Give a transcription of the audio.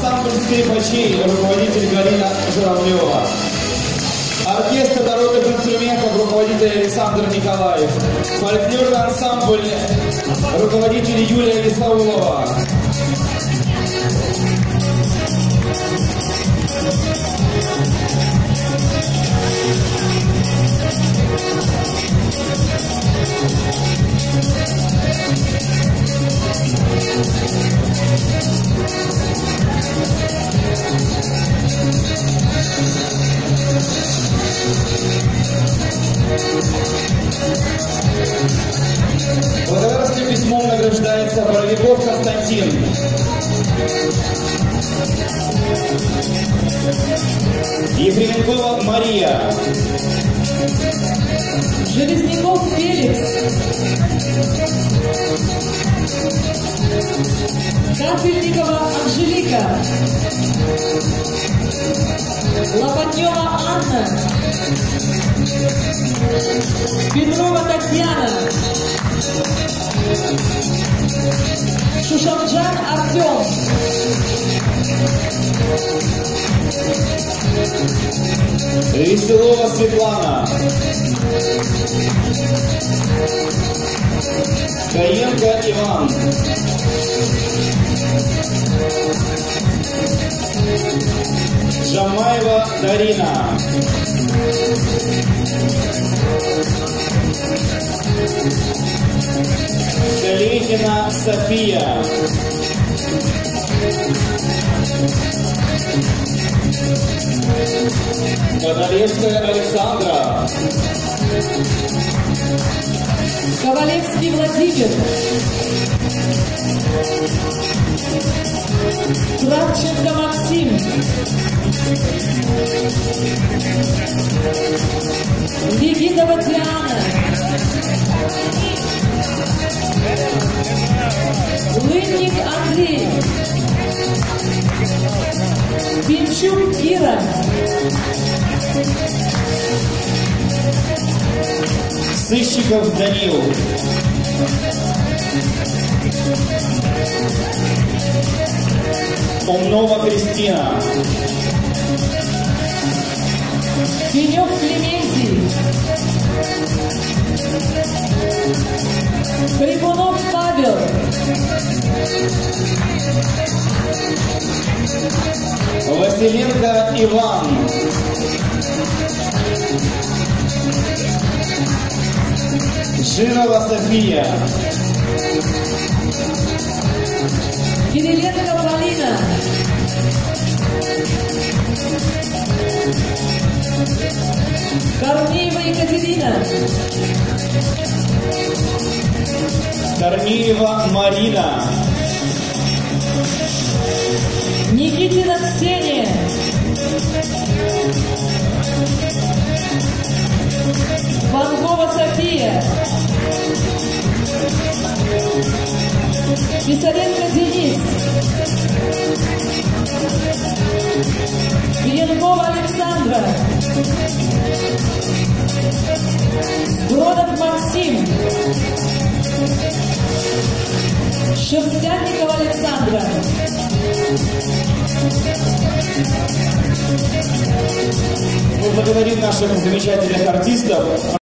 Ансамбль скрипачей, руководитель Галина Журавлева. Оркестр народных инструментов, руководитель Александр Николаев. Фольклорный ансамбль, руководитель Юлия Лисаулова. Благодарственным письмом награждается Боровиков Константин. Ефременкова Мария. Железняков Феликс. Капельникова Анжелика. Лопатнева Анна. Петрова Татьяна. Шушамджан Артем. Веселова Светлана. Гаенко Иван. Джамаева Дарина. Калинина София. Подолевская Александра. Ковалевский Владимир. Кравченко Максим. Легидова Диана. Лынник Андрей. Пинчук Кира. Сыщиков Данил. Умнова Кристина. Пенек Клементий. Крикунов Павел. Василенко Иван. Жирова София. Кириленко Полина. Корнеева Екатерина. Корнеева Марина. Никитина Ксения. Панкова София. Писаренко Денис. Еленкова Александра. Бродов Максим. Шерстянникова Александра. Мы благодарим наших замечательных артистов.